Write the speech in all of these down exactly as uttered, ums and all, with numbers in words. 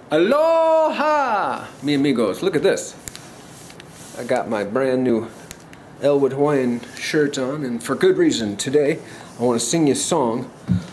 Aloha, mi amigos. Look at this. I got my brand new Elwood Hawaiian shirt on, and for good reason. Today, I want to sing you a song.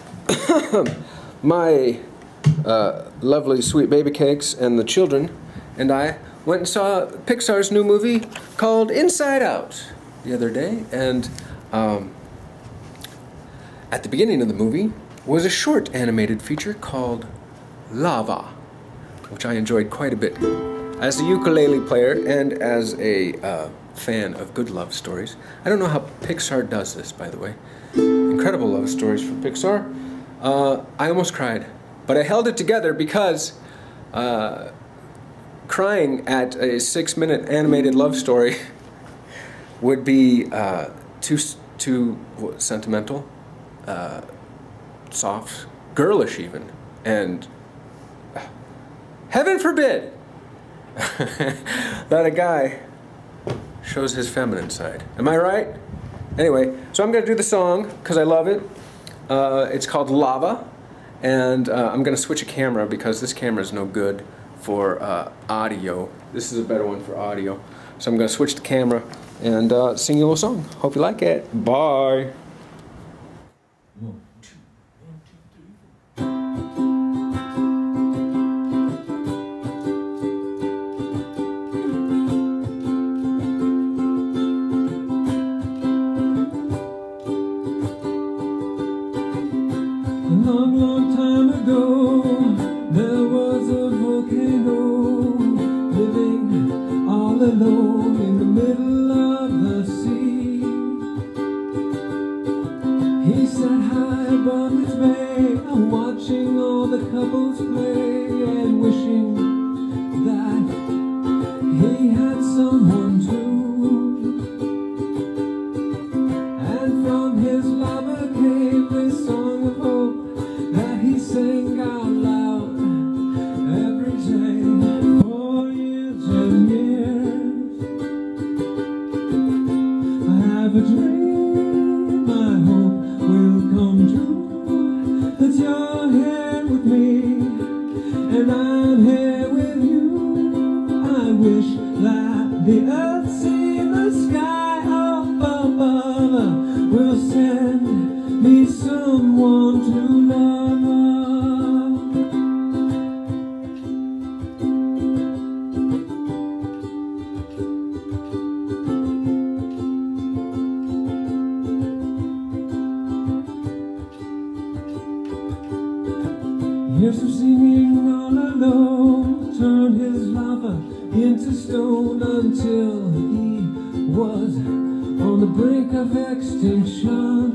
My uh, lovely sweet baby cakes and the children and I went and saw Pixar's new movie called Inside Out the other day, and um, at the beginning of the movie was a short animated feature called Lava, which I enjoyed quite a bit. As a ukulele player and as a uh, fan of good love stories, I don't know how Pixar does this, by the way. Incredible love stories from Pixar. Uh, I almost cried, but I held it together because uh, crying at a six-minute animated love story would be uh, too too what, sentimental, uh, soft, girlish even, and uh, heaven forbid that a guy shows his feminine side. Am I right? Anyway, so I'm gonna do the song because I love it. Uh, it's called Lava, and uh, I'm gonna switch a camera because this camera is no good for uh, audio. This is a better one for audio. So I'm gonna switch the camera and uh, sing you a little song. Hope you like it. Bye. One, two, one, two, three, four. A long, long time ago, there was a volcano living all alone in the middle of the sea. He sat high above its bay, watching all the couples play and wishing that he had someone too. And from his lava came this song of hope that he sang out loud every day for years and years. I have a dream I hope will come true, that you're here with me and I'm here with you. I wish that the earth, sea, and the sky up above will send me someone to love. Years of singing all alone turned his lava into stone until he was on the brink of extinction.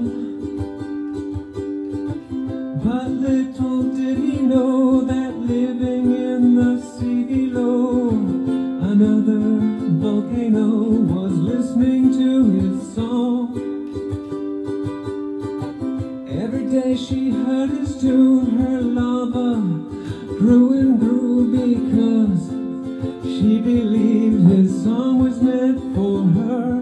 But little did he know that living in the sea below, another volcano was listening to his song. Every day she heard his tune, her lava grew and grew because she believed his song was meant for her.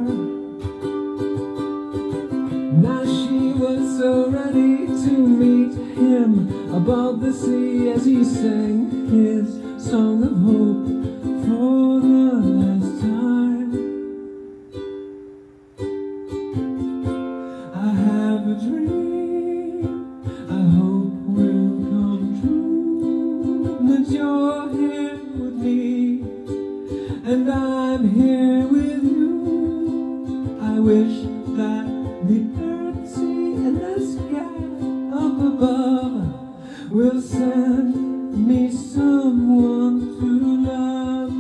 Now she was so ready to meet him above the sea as he sang his song of hope for the last time. I have a dream I hope will come true, that you're here with me and I'm here with you. I wish that the earth, sea, and the sky up above will send me someone to love.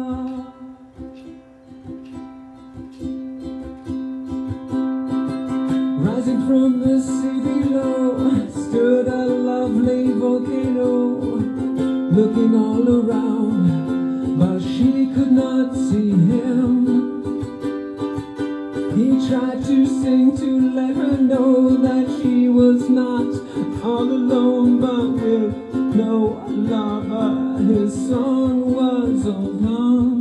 Rising from the sea below stood a lovely volcano, looking all around, but she could not see him. He tried to sing to let her know that she was not all alone, but with no lava, his song was undone.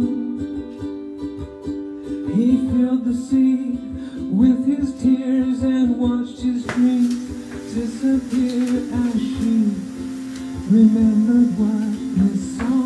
He filled the sea with his tears and watched his dreams disappear as she remembered what his song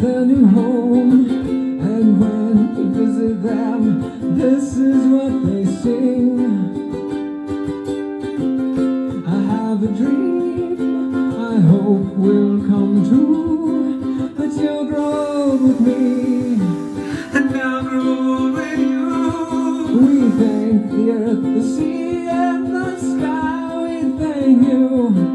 their new home. And when you visit them, this is what they sing. I have a dream I hope will come true, that you'll grow old with me, and I'll grow old with you. We thank the earth, the sea, and the sky. We thank you.